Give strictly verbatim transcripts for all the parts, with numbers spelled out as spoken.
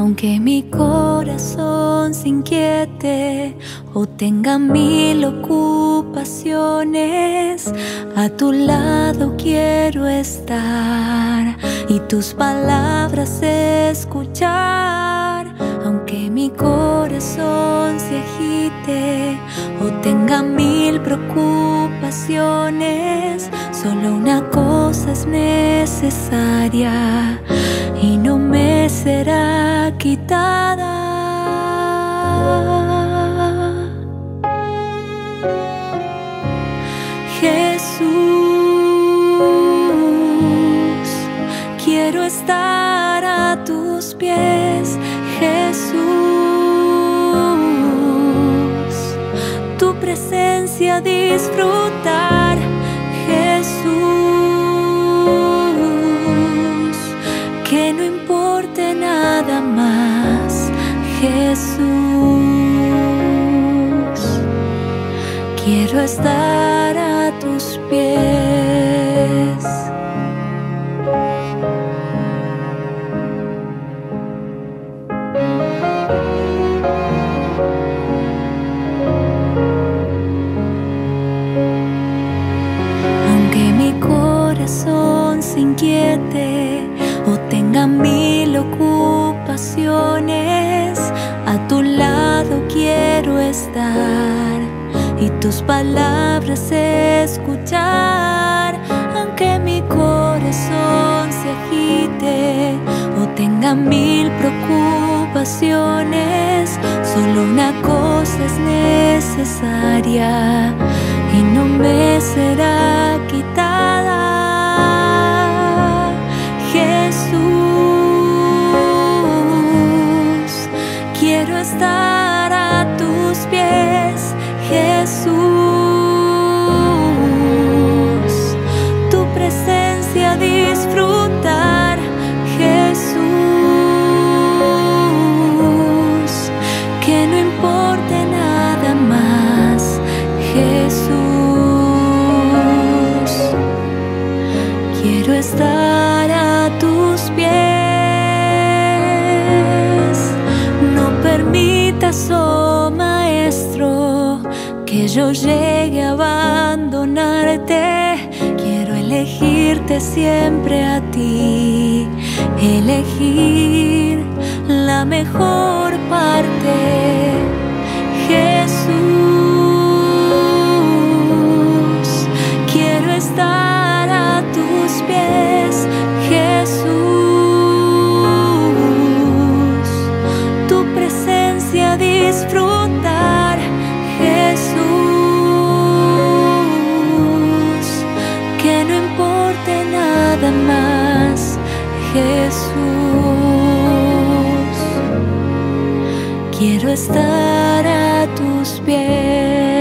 Aunque mi corazón se inquiete o tenga mil ocupaciones, a tu lado quiero estar y tus palabras escuchar. Aunque mi corazón se agite o tenga mil preocupaciones, solo una cosa es necesaria y no me será quitada. Jesús, quiero estar a tus pies. Jesús, tu presencia disfrutar. Jesús, que no importe nada más. Jesús, quiero estar a tus pies. Aunque mi corazón se inquiete o tenga mil ocupaciones, a tu lado quiero estar y tus palabras escuchar. Aunque mi corazón se agite o tenga mil preocupaciones, solo una cosa es necesaria y no me será quitada. Jesús, quiero estar a tus pies. Jesús, tu presencia disfrutar. Jesús, que no importe nada más. Jesús, quiero estar a tus pies. No permitas, oh Maestro, que yo llegue a abandonarte. Quiero elegirte siempre a ti, elegir la mejor parte. Jesús, quiero estar a tus pies. Jesús, tu presencia disfrutar. Jesús, que no importe nada más. Jesús, quiero estar a tus pies.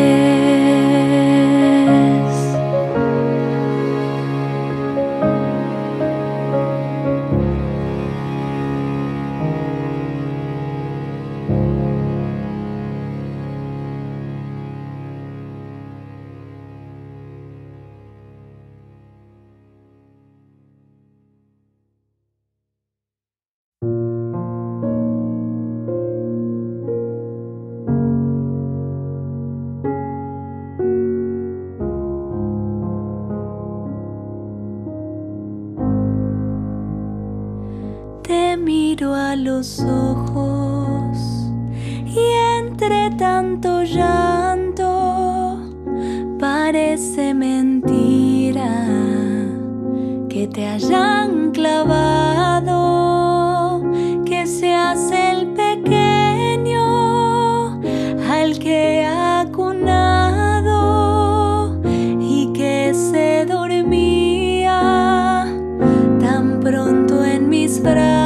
Te miro a los ojos y entre tanto llanto parece mentira que te hayan clavado, que seas el pequeño al que ha acunado y que se dormía tan pronto en mis brazos.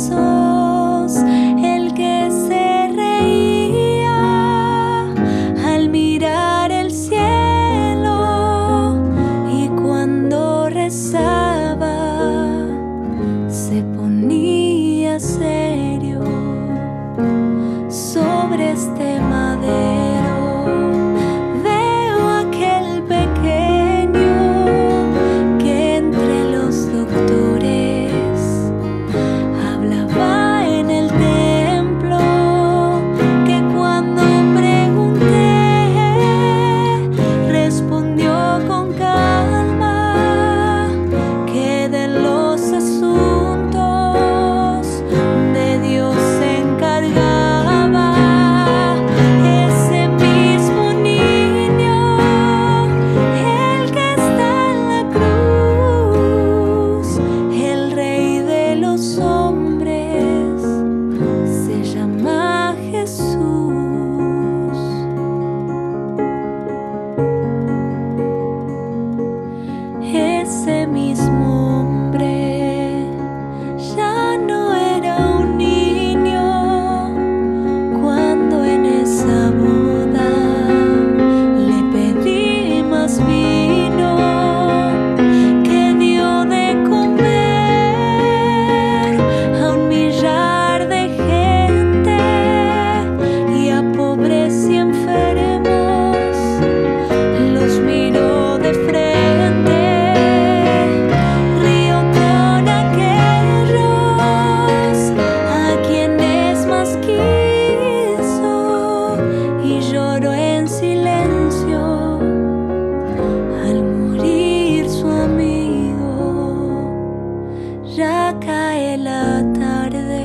El que se reía al mirar el cielo y cuando rezaba ese mismo hombre ya no era un niño cuando en esa boda le pedí más vino que dio de comer a un millar de gente y a pobres y enfermos. Los miró de frente, río con aquellos a quienes más quiso y lloró en silencio al morir su amigo. Ya cae la tarde,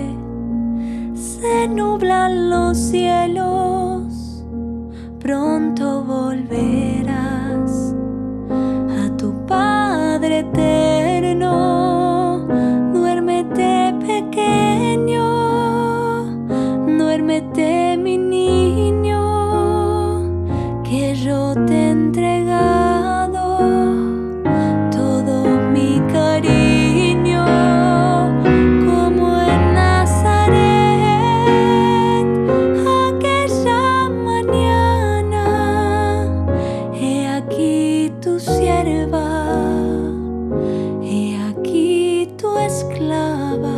se nublan los cielos, pronto volverás a tu Padre eterno. Duérmete pequeño, duérmete mi niño, que yo te he entregado todo mi cariño, como en Nazaret aquella mañana. He aquí tu sierva, he aquí tu esclava.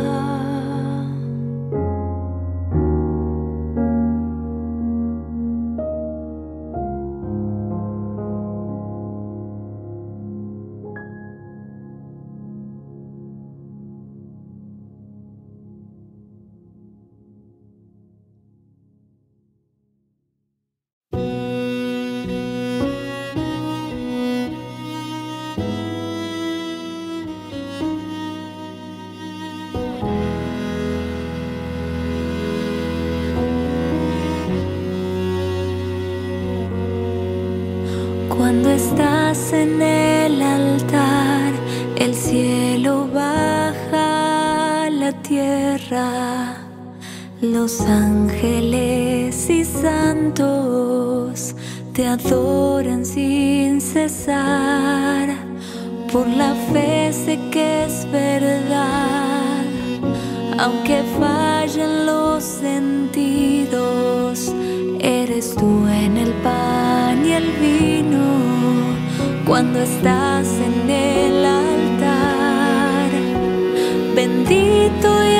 Cuando estás en el altar, el cielo baja a la tierra. Los ángeles y santos te adoran sin cesar. Por la fe sé que es verdad, aunque fallen los sentidos, eres tú en el pan y el vino. Cuando estás en el altar, bendito y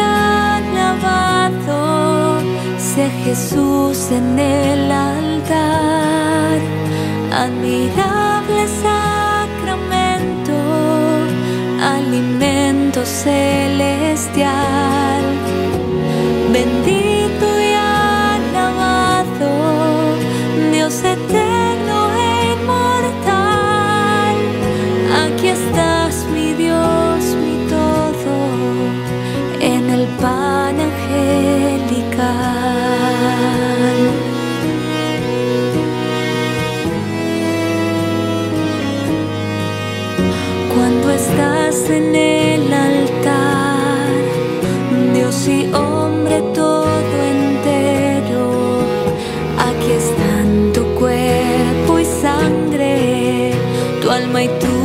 alabado sea Jesús en el altar. Admirable sacramento, alimento celestial. Bendito y alabado, Dios eterno e inmortal. Aquí estás, mi Dios, mi todo, en el pan angelical. Cuando estás en el altar, Dios y hombre todo entero, aquí están tu cuerpo y sangre, tu alma y tu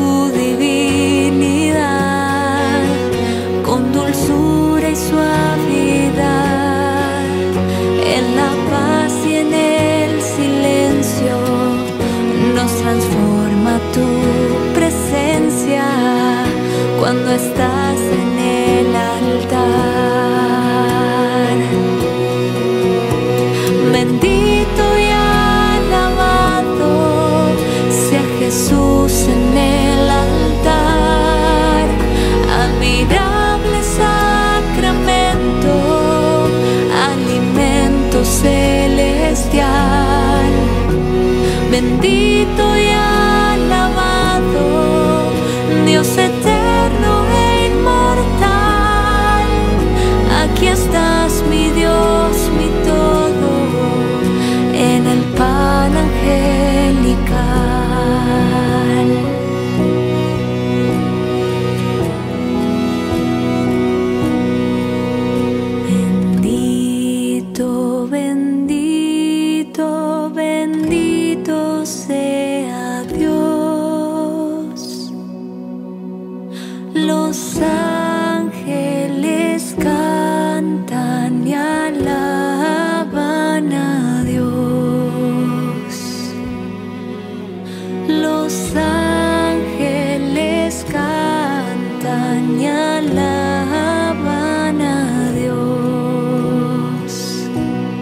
divinidad, con dulzura y suavidad, en la paz y en el silencio, nos transforma tu presencia cuando estás en el altar. Bendito y alabado sea Jesús en el altar. Admirable sacramento, alimento celestial. Bendito y alabado, Dios eterno e inmortal. Aquí estás, mi Dios, mi todo, en el pan angelical. Bendito, bendito, bendito sea Los ángeles cantan y alaban a Dios. Los ángeles cantan y alaban a Dios.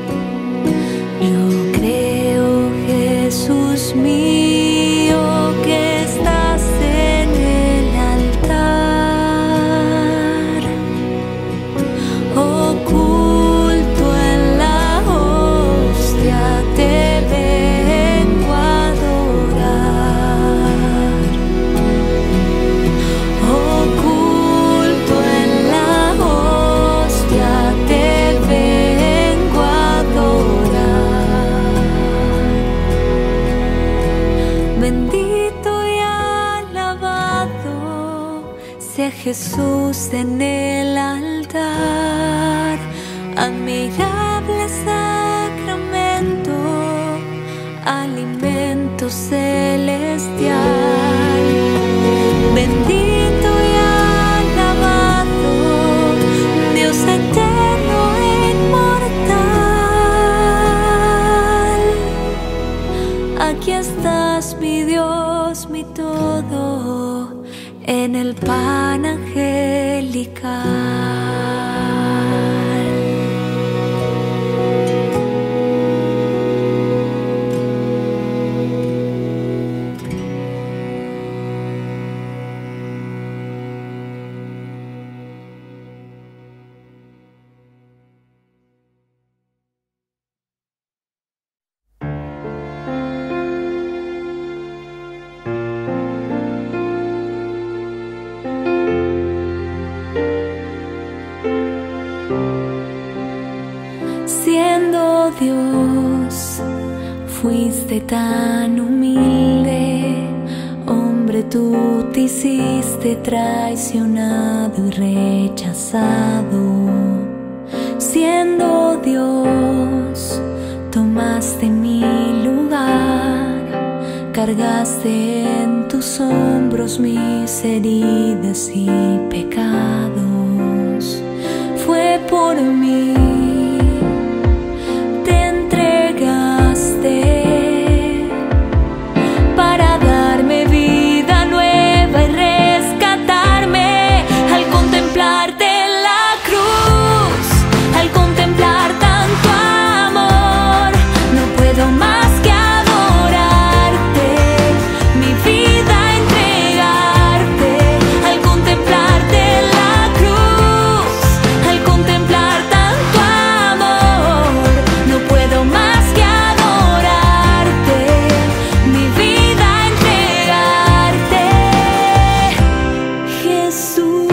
Yo creo, Jesús mío, que estás en el altar, oculto en la hostia, te vengo a adorar. Oculto en la hostia, te vengo a adorar. Bendito y alabado sea Jesús en el altar, admirable sacramento, alimento celestial. Bendito y alabado, Dios eterno e inmortal. Aquí estás, mi Dios, mi todo, en el pan angelical. Siendo Dios, fuiste tan humilde, hombre, tú te hiciste traicionado y rechazado. Siendo Dios, tomaste mi lugar, cargaste en tus hombros mis heridas y pecados. Fue por mí. Para darme vida nueva y rescatarme. Al contemplarte en la cruz, al contemplar tanto amor, no puedo más que adorarte, mi vida entregarte. Al contemplarte en la cruz, al contemplar tanto amor, no puedo más que adorarte, mi vida entregarte. Jesús,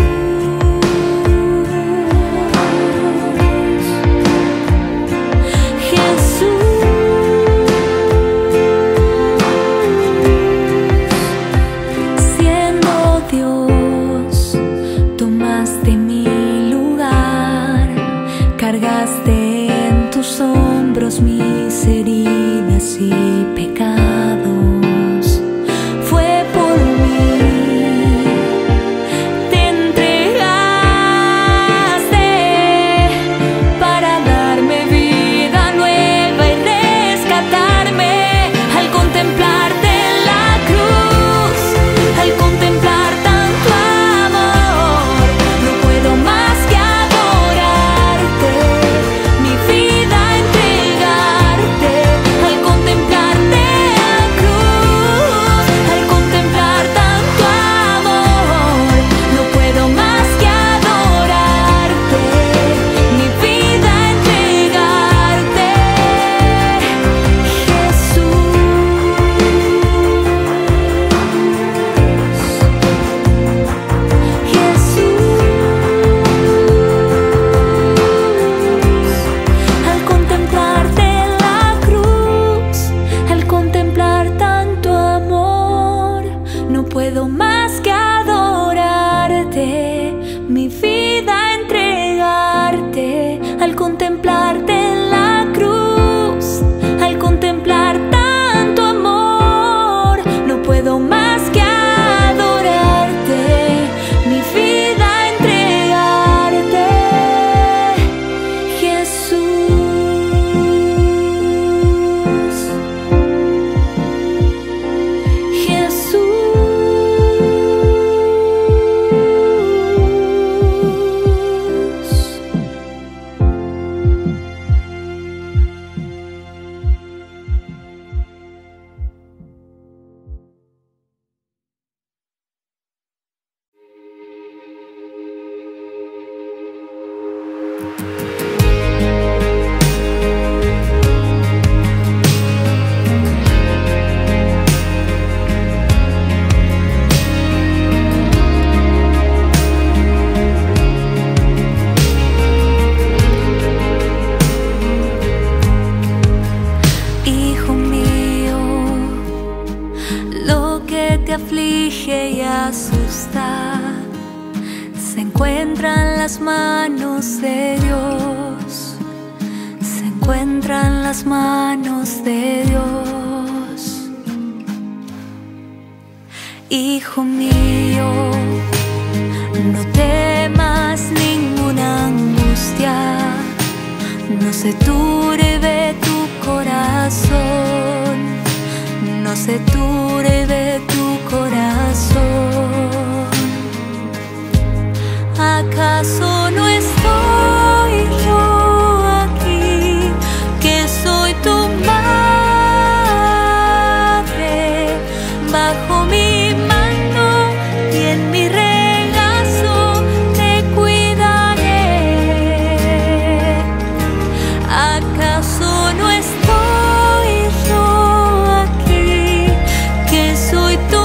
Jesús. Siendo Dios, tomaste mi lugar, cargaste en tus hombros mis heridas y pecados. Fue por mí. Te entregaste para darme vida nueva y rescatarme. Al contemplarte en la cruz, al contemplar tanto encuentra en las manos de Dios, se encuentra en las manos de Dios. Hijo mío, no temas ninguna angustia, no se turbe tu corazón, no se turbe tu corazón. ¿Acaso no estoy yo aquí, que soy tu madre, bajo mi mano y en mi regazo te cuidaré? ¿Acaso no estoy yo aquí, que soy tu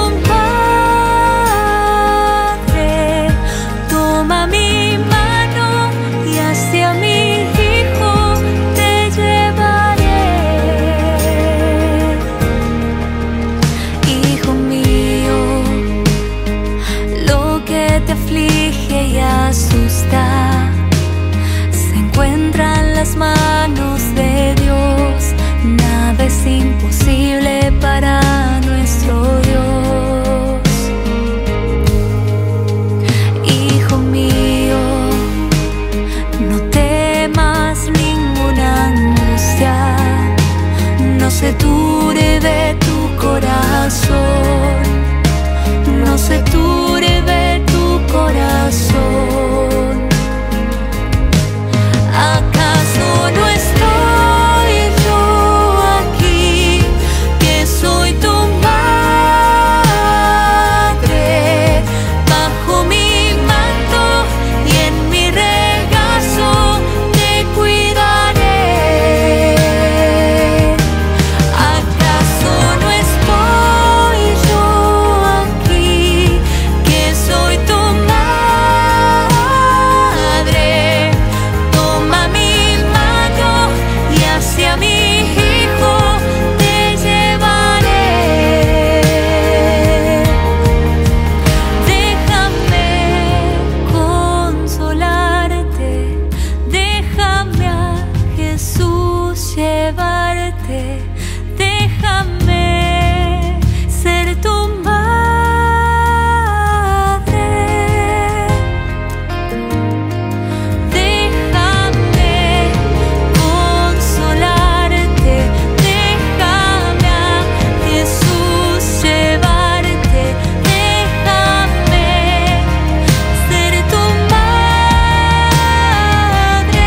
madre? Toma mi mano y hacia mi hijo te llevaré. Hijo mío, lo que te aflige y asusta se encuentra en las manos de Dios. Nada es imposible para nuestro Dios. Hijo mío, no temas ninguna angustia, no se turbe tu corazón, no se turbe tu corazón. ¿Acaso no estoy yo aquí, que soy tu madre, bajo mi manto y en mi regazo te cuidaré? ¿Acaso no estoy yo aquí, que soy tu madre? Toma mi mano y hacia mi hijo te llevaré. Déjame consolarte, déjame a Jesús llevarte, déjame ser tu madre. Déjame consolarte, déjame a Jesús llevarte, déjame ser tu madre.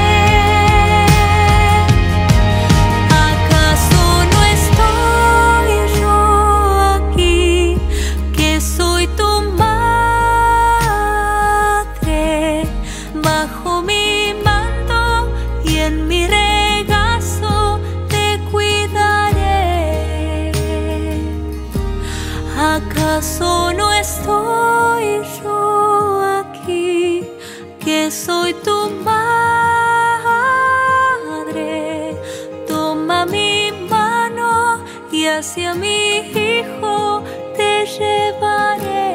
¿Acaso no estoy yo aquí, que soy tu madre, bajo mi manto y en mi regazo te cuidaré? ¿Acaso no estoy yo aquí, que soy tu madre? Toma mi mano y hacia mi hijo te llevaré.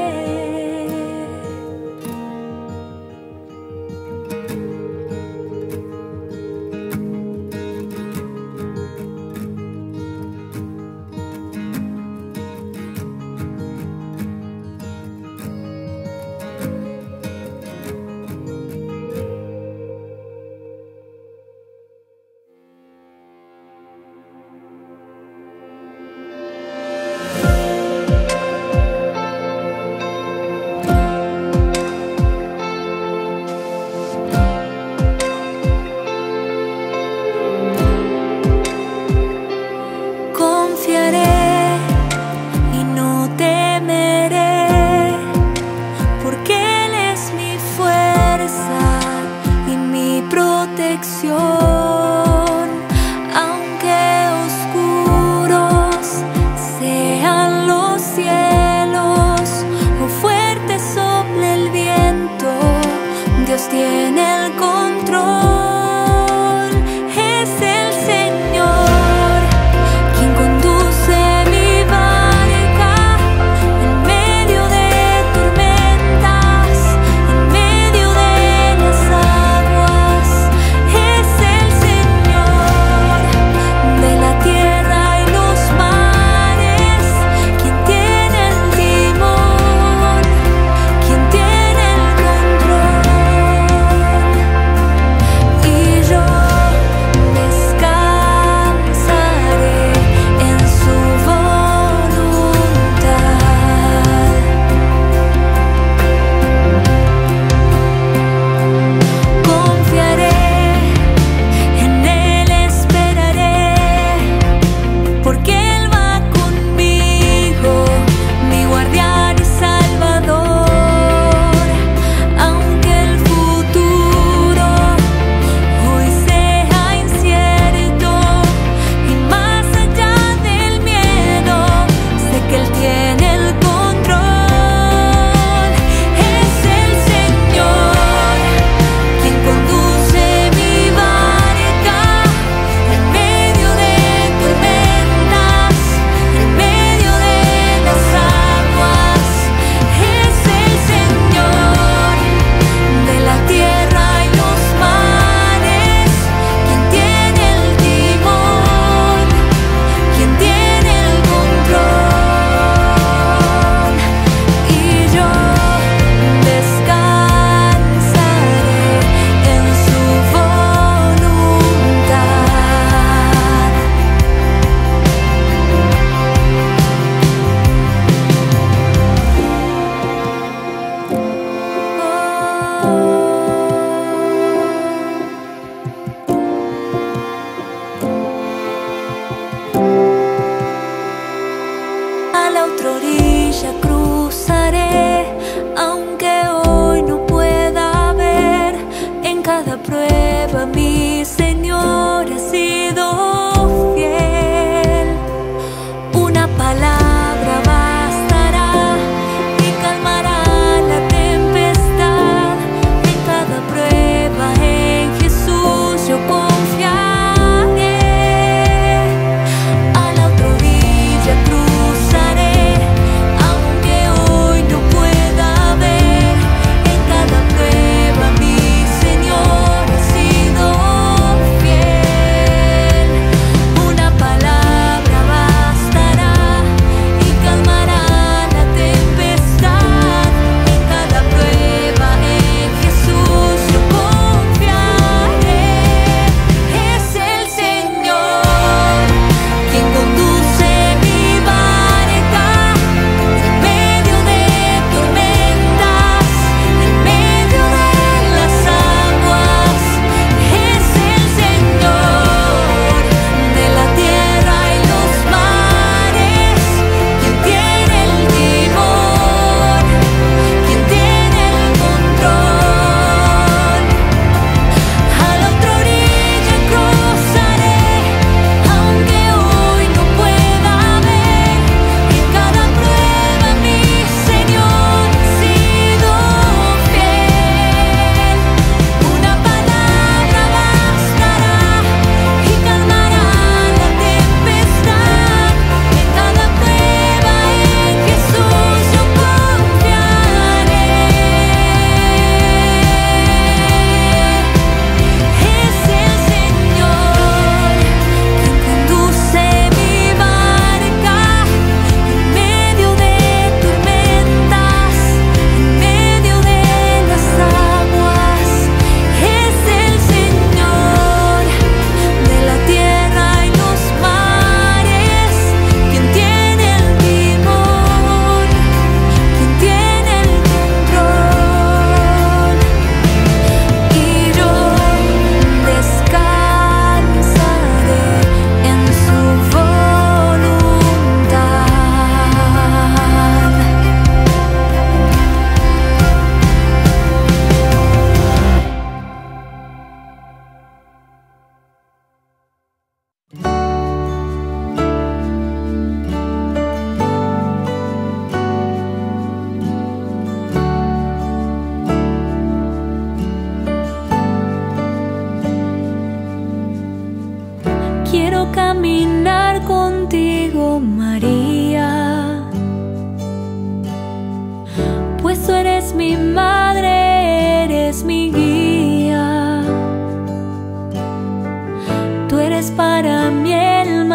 Confiaré y no temeré, porque Él es mi fuerza y mi protección. Aunque oscuros sean los cielos o fuerte sople el viento, Dios tiene el control. Es el Señor quien conduce mi barca en medio de tormentas, en medio de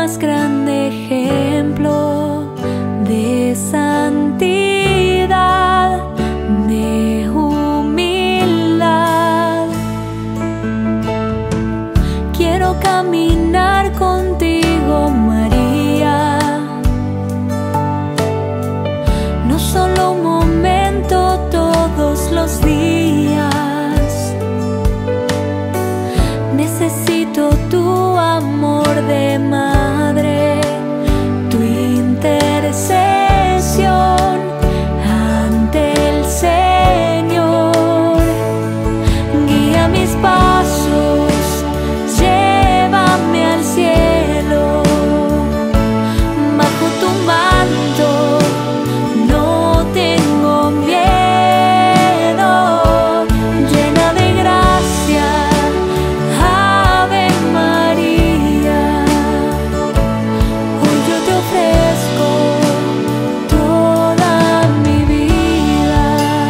más grande ejemplo de santidad, de humildad. Quiero caminar contigo, María, no solo un momento, todos los días. Necesito tu amor de madre, tu intercesión ante el Señor. Guía mis pasos, llévame al cielo, bajo tu manto no tengo miedo, llena de gracia. Ave María, hoy yo te ofrezco toda mi vida.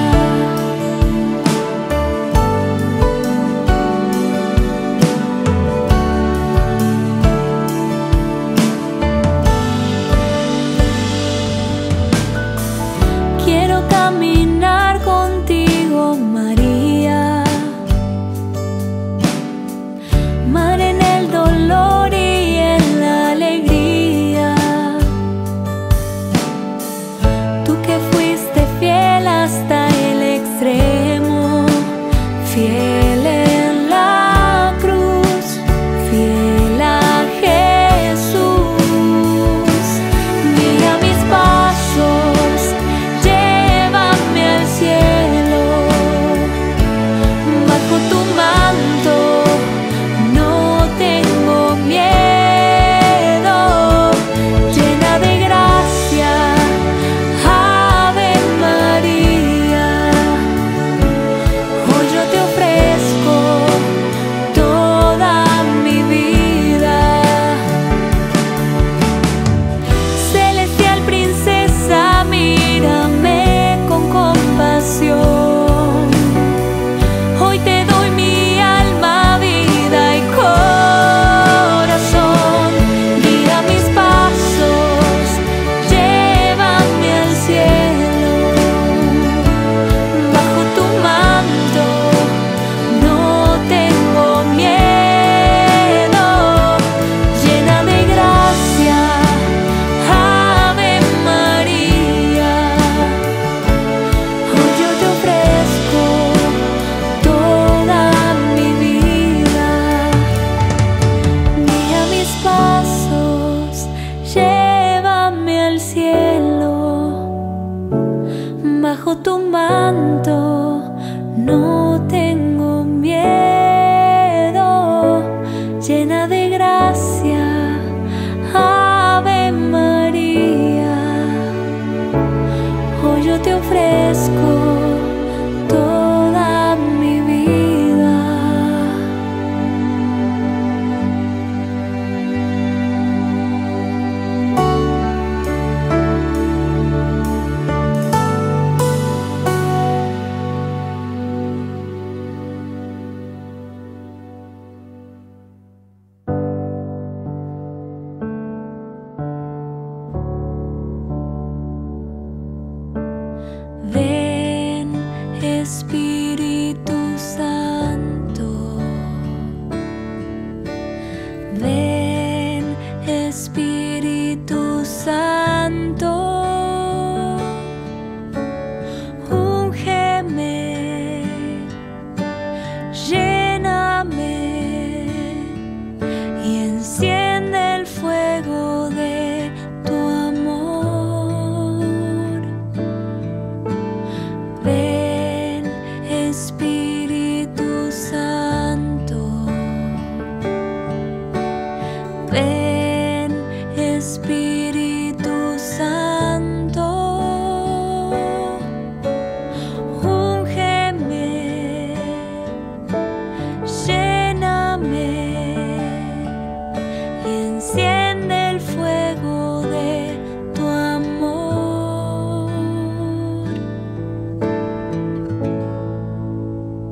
Quiero caminar contigo, María, Madre en el dolor y en la alegría. Tú que fuiste fiel hasta el extremo, fiel en la cruz, fiel a Jesús. Guía mis pasos, llévame al cielo, bajo tu manto no tengo miedo, llena de gracia. Ave María, hoy yo te ofrezco toda mi vida. Celestial princesa, mírame con compasión. Hoy te doy mi alma, vida y corazón. Guía mis pasos, llévame al cielo, bajo tu manto no tengo miedo, llena de gracia. Ave María, hoy yo te ofrezco toda mi vida. Guía mis pasos, llévame al cielo, bajo tu manto no tengo miedo, llena de gracia. Ave María, hoy yo te ofrezco toda mi vida. Ven, Espíritu Santo, ven, Espíritu Santo, úngeme, lléname y enciende el fuego de tu amor. Ven, Espíritu Santo, ven, Espíritu Santo, úngeme, lléname y enciende el fuego de tu amor.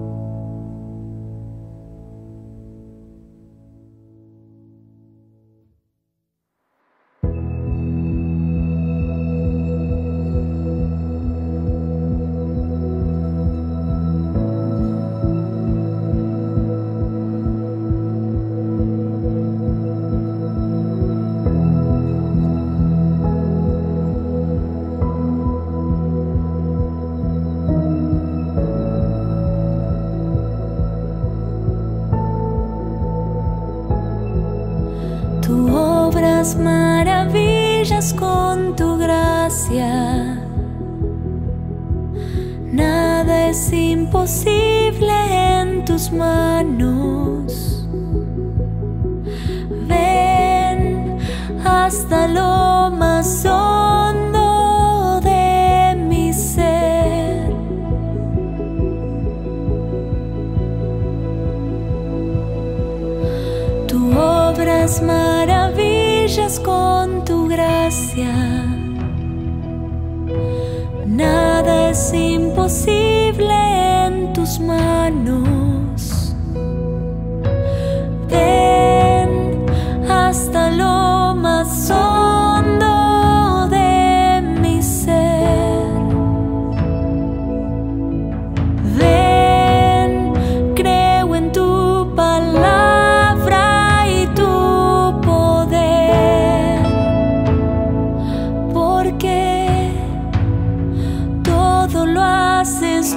obras maravillas con tu gracia. Nada es imposible en tus manos. Ven hasta lo más hondo de mi ser. Tú obras maravillas con tu gracia. Nada es imposible en tus manos. Ven hasta lo más hondo de mi ser. Ven, creo en tu palabra y tu poder, porque todo lo haces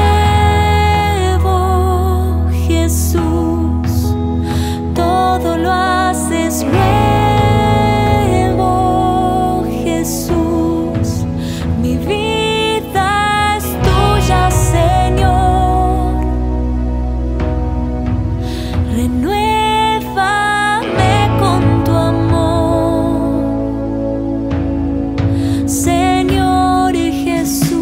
nuevo, Jesús. Todo lo haces nuevo, Jesús. Mi vida es tuya, Señor. Renuévame con tu amor, Señor y Jesús.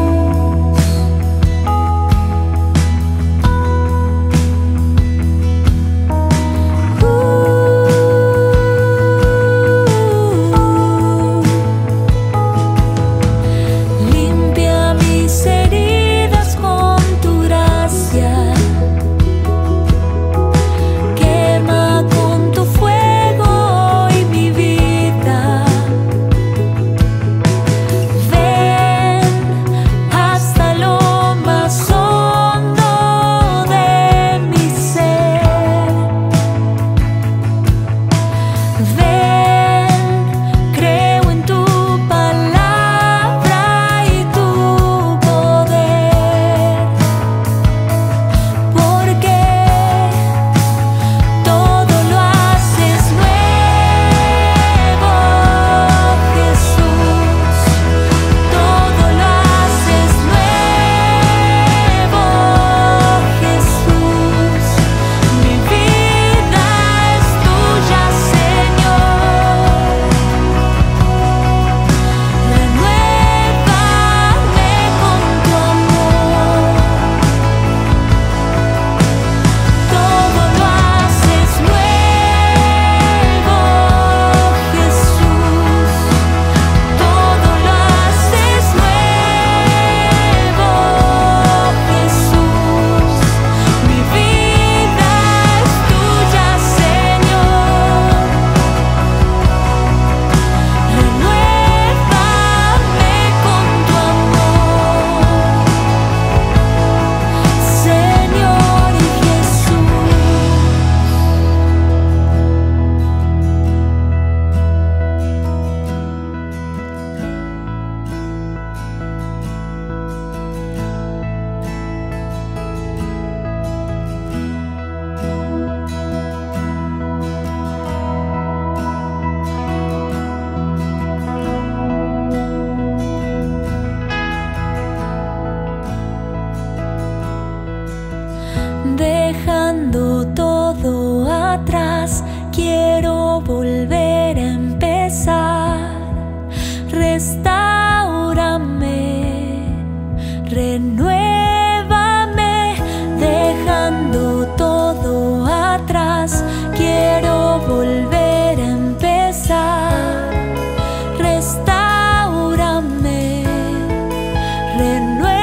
Dejando todo atrás, quiero volver a empezar. Restáurame, renuévame. Dejando todo atrás, quiero volver a empezar. Restáurame, renuévame.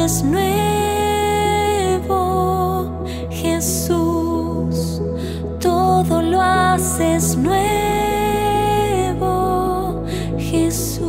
es nuevo, Jesús, todo lo haces nuevo, Jesús.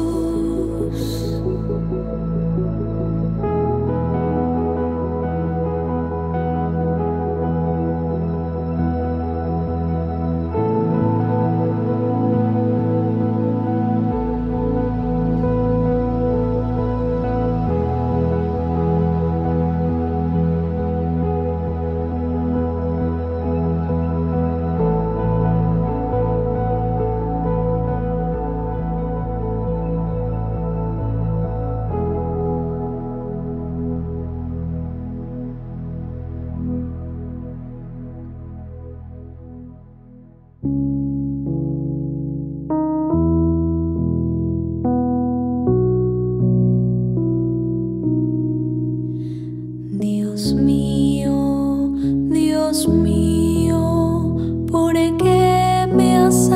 Dios mío, Dios mío, ¿por qué me has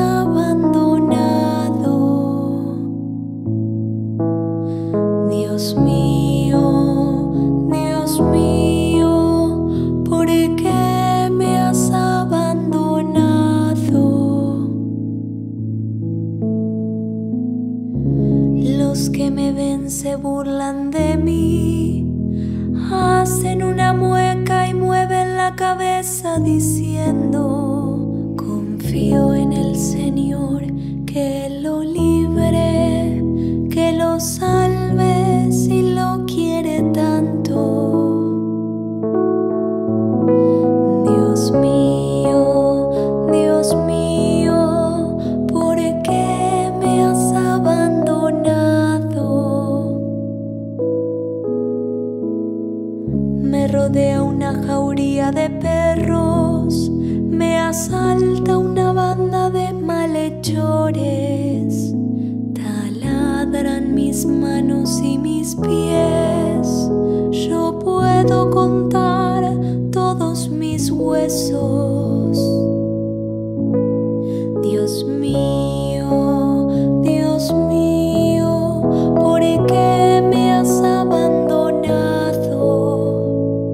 abandonado? Dios mío, Dios mío, ¿por qué me has abandonado? Los que me ven se burlan de mí, hacen una mueca y mueven la cabeza diciendo: confío en el Señor, que lo libre, que lo salve si lo quiere tanto. Dios mío, Dios mío, ¿por qué me has abandonado? Me rodea una jauría de perros, me asalta una banda de malhechores. Taladran mis manos y mis pies, yo puedo contar todos mis huesos. Dios mío, Dios mío, ¿por qué me has abandonado?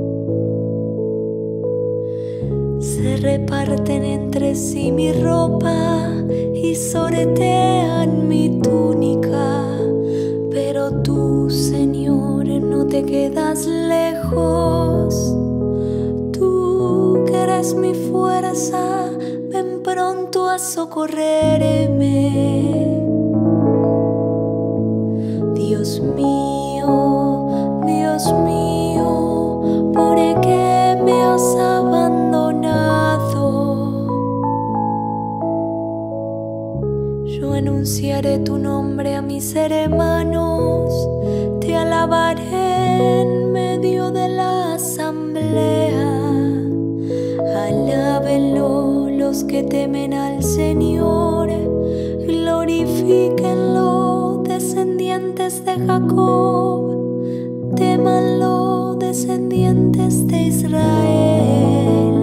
Se reparten entre sí mi ropa y sortean mi túnica, pero tú, Señor, no te quedas lejos. Tú, que eres mi fuerza, ven pronto a socorrerme. Dios mío, Dios mío, ¿por qué me has abandonado? Yo anunciaré tu nombre a mis hermanos, te alabaré en medio de la asamblea. Alábenlo los que temen al Señor, glorifíquenlo descendientes de Jacob, témanlo descendientes de Israel.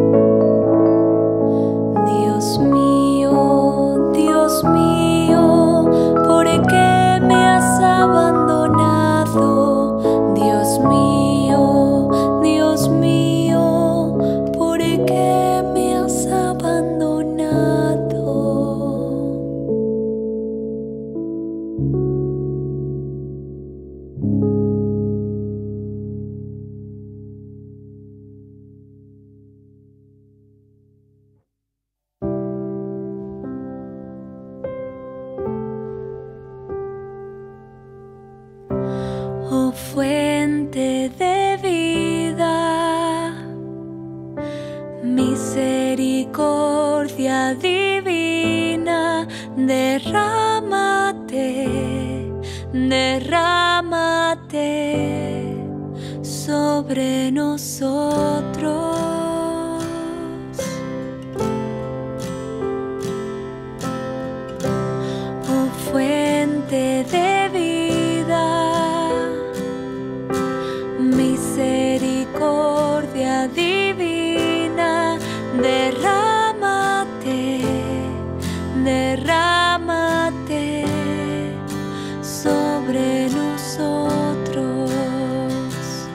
Dios mío, Dios mío, ¿por qué me has abandonado? Dios mío, Dios mío, ¿por qué me has abandonado? Oh fuente de vida, misericordia divina, derrámate, derrámate sobre nosotros. Oh fuente de vida, misericordia divina, derrámate, derrámate sobre nosotros.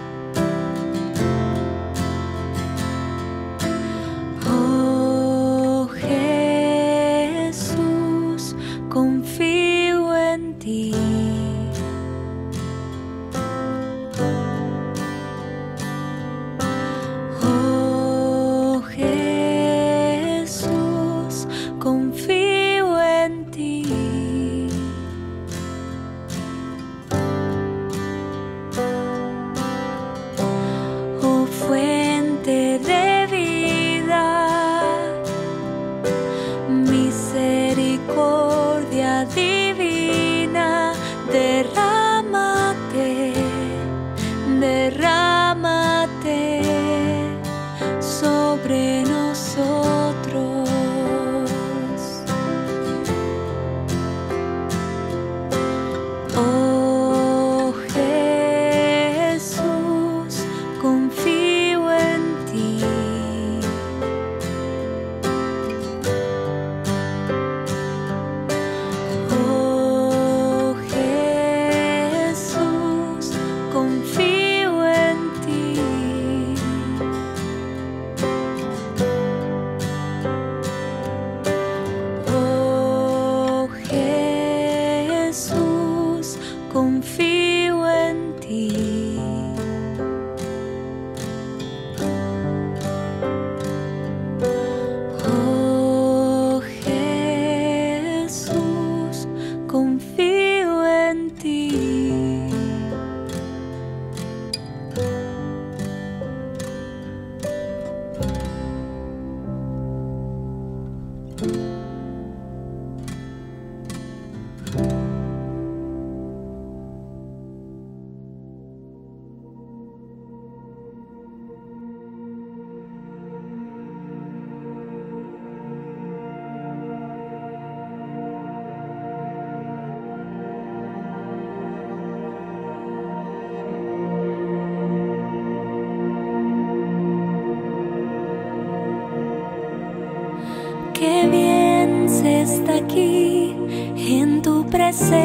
Qué bien se está aquí en tu presencia,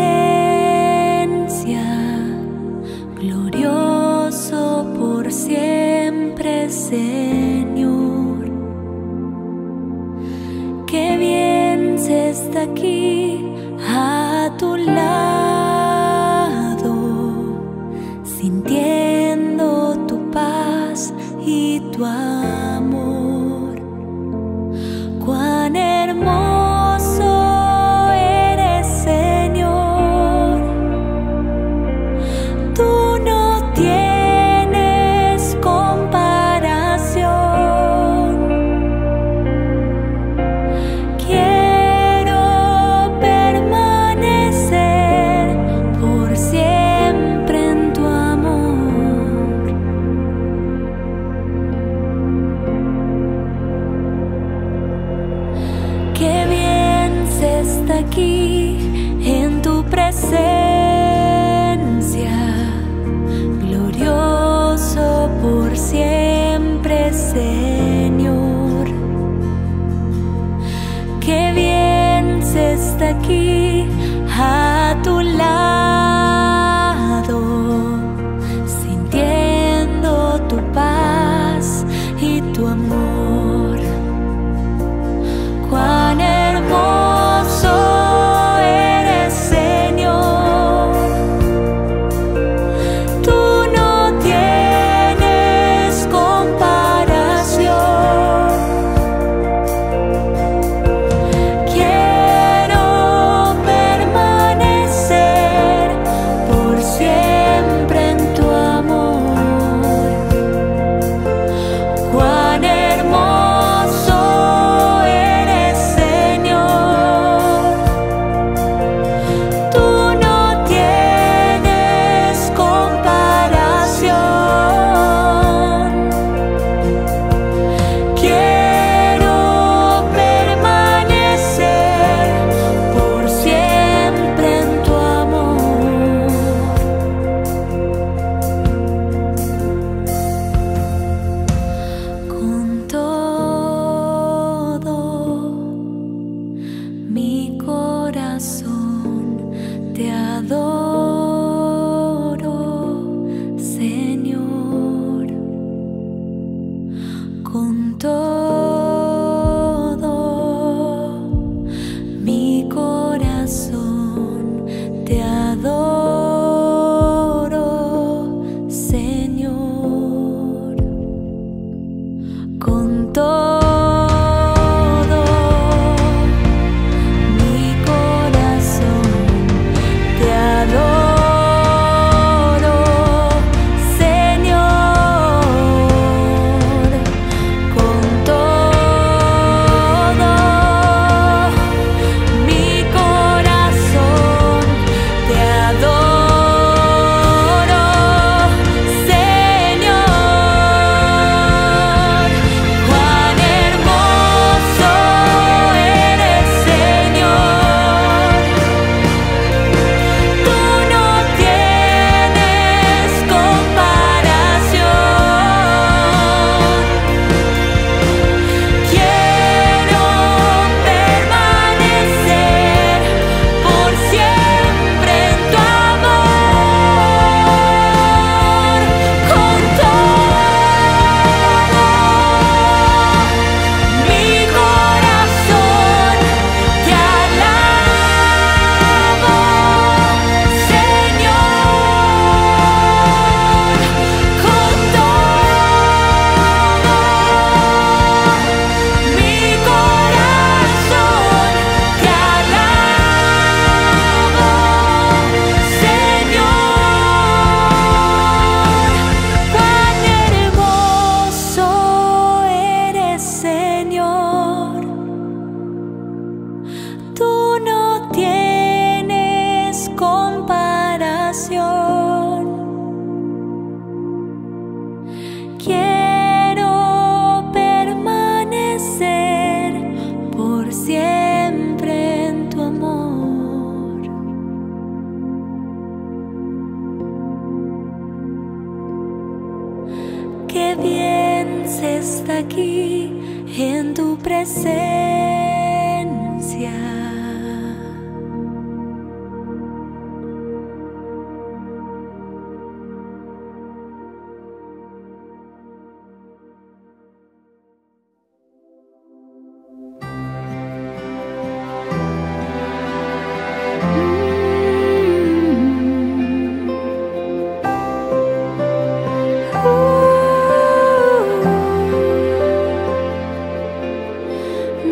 glorioso por siempre, Señor. Qué bien se está aquí a tu lado, sintiendo tu paz y tu amor. Cuán hermoso eres, Señor. Tú no tienes comparación. Quiero permanecer por siempre en tu amor. Qué bien se está aquí en tu presencia, glorioso por siempre, Señor. Qué bien se está aquí a tu lado, sintiendo tu paz y tu amor. Cuán hermoso eres, Señor. Tú no tienes comparación. Quiero permanecer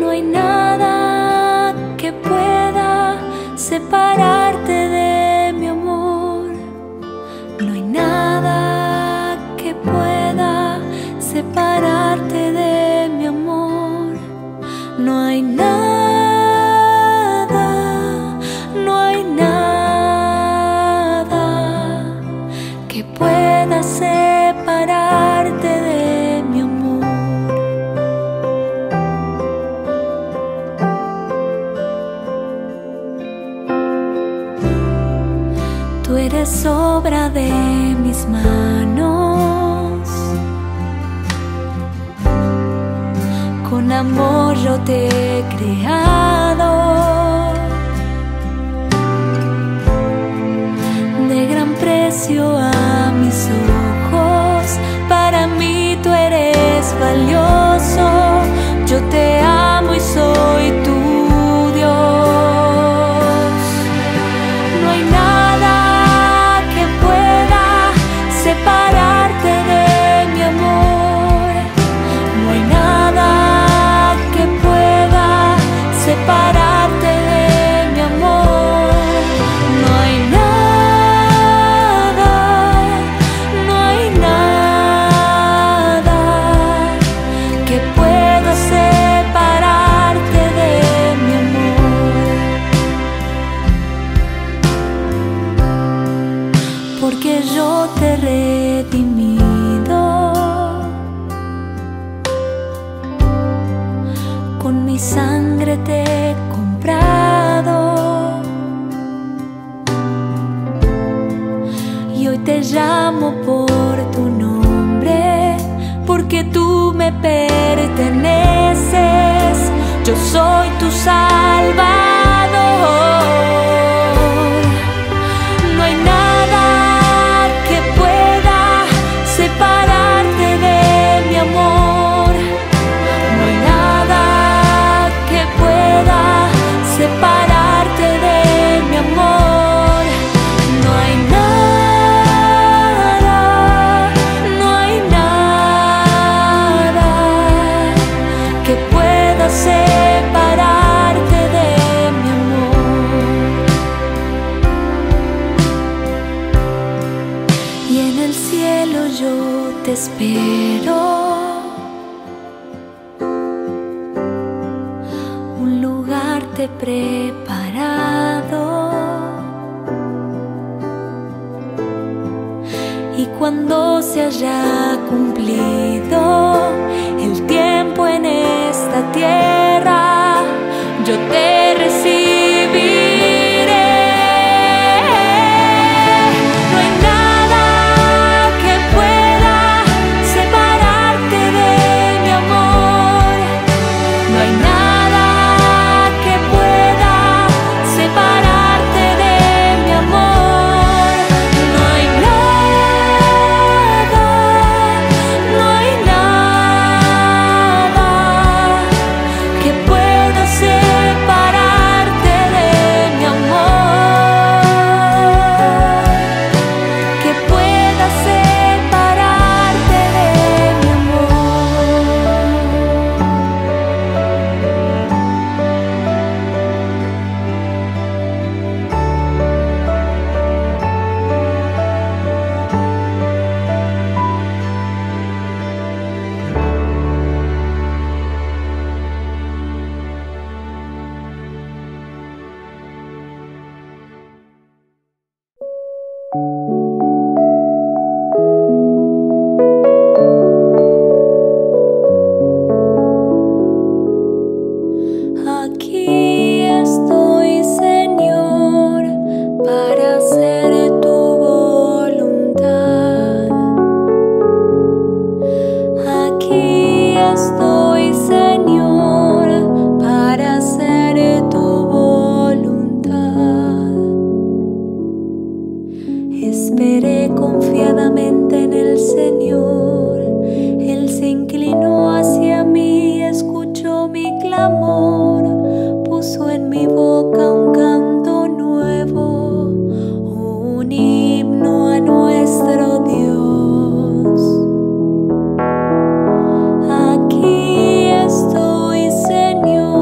No hay nada que pueda separarte de mi amor. No hay nada que pueda separarte de mi amor. No hay nada, no hay nada que pueda separarte de mi amor. Tú eres obra de mis manos, con amor yo te he creado, de gran precio a mis ojos, para mí tú eres valioso. Yo te amo y soy tu Dios. No hay nada que pueda separarte de mi amor. No hay nada que pueda separarte de mi amor. No hay nada, no hay nada que pueda separarte de mi amor. Porque yo te he redimido, con mi sangre te he comprado, y hoy te llamo por tu nombre, porque tú me perteneces. Yo soy tu Salvador. No hay nada que pueda separarte de mi amor. No hay nada que pueda separarte de mi amor. No hay nada, no hay nada que pueda separarte de mi amor. Y en el cielo yo te espero, un lugar te he preparado, y cuando se haya cumplido el tiempo en esta tierra, yo te recibiré. No hay nada que pueda separarte de mi amor. No hay nada que pueda separarte de mi amor. No hay nada, no hay nada que pueda separarte de mi amor. Que pueda separarte de mi amor. Aquí estoy, Señor, para hacer tu voluntad. Aquí estoy, Señor, para hacer tu voluntad. Esperé confiadamente en el Señor. Él se inclinó hacia mí, escuchó mi clamor, puso en mi boca un canto nuevo, un himno a nuestro Dios. Aquí estoy, Señor.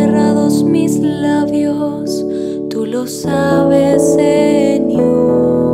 cerrados mis labios, tú lo sabes, Señor.